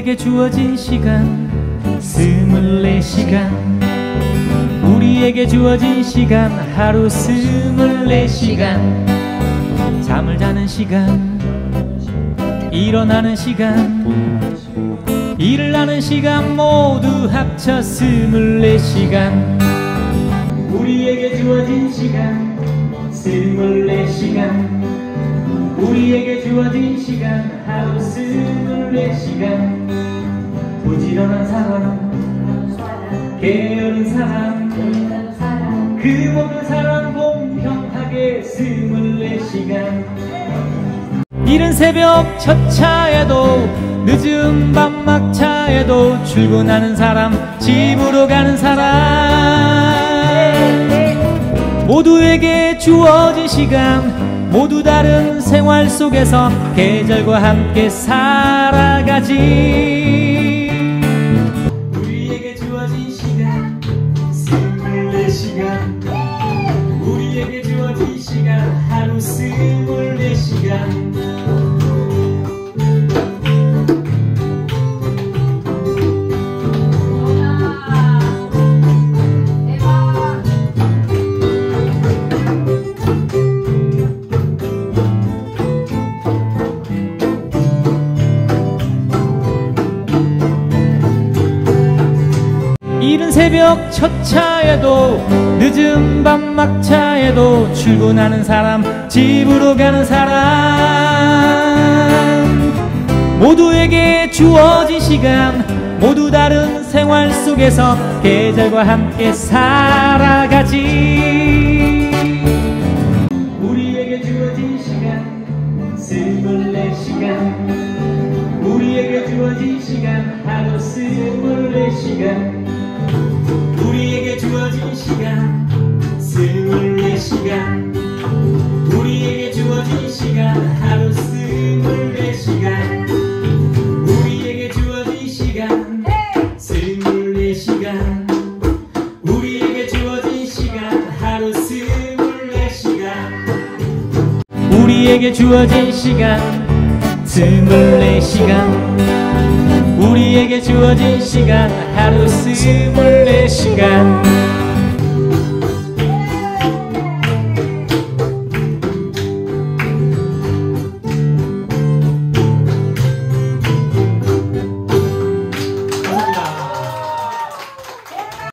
우리에게 주어진 시간 24시간 우리에게 주어진 시간 하루 24시간 잠을 자는 시간 일어나는 시간 일을 하는 시간 모두 합쳐 24시간 우리에게 주어진 시간 24시간 우리에게 주어진 시간 하루 24시간 부지런한 사람 게으른 사람 그 모든 사람 공평하게 24시간 이른 새벽 첫 차에도 늦은 밤 막차에도 출근하는 사람 집으로 가는 사람 모두에게 주어진 시간 모두 다른 생활 속에서 계절과 함께 살아가지 우리에게 주어진 시간 24시간 우리에게 주어진 시간 하루 24시간 이른 새벽 첫 차에도 늦은 밤 막차에도 출근하는 사람 집으로 가는 사람 모두에게 주어진 시간 모두 다른 생활 속에서 계절과 함께 살아가지 우리에게 주어진 시간 24시간 우리에게 주어진 시간 하루 24시간 우리에게 주어진 시간 24시간 우리에게 주어진 시간 하루 24시간 우리에게 주어진 시간 24시간 우리에게 주어진 시간 하루 24시간 우리에게 주어진 시간 24시간 우리에게 주어진 시간 하루 24시간